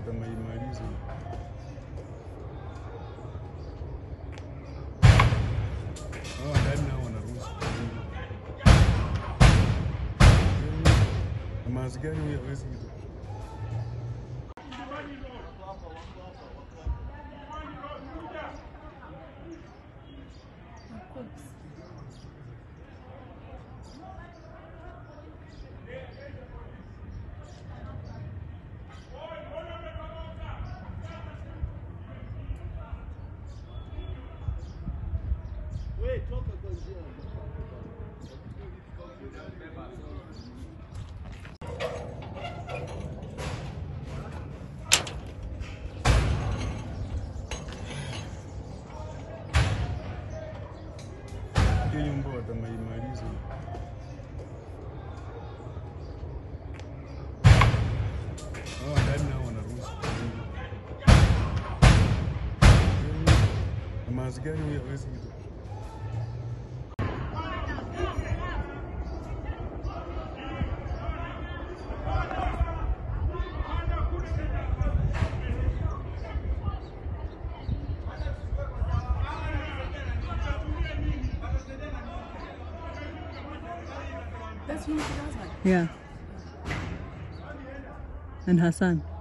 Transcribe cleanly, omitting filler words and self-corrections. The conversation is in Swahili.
watamaimaliza. Ndani nao wanaruhusu mazi gani huyo hawezi kitu. Hiyo nyumba watamaimaliza. Ndani nao wanaruhusu mazi gani huyo hawezi kitu. Yeah. And Hassan.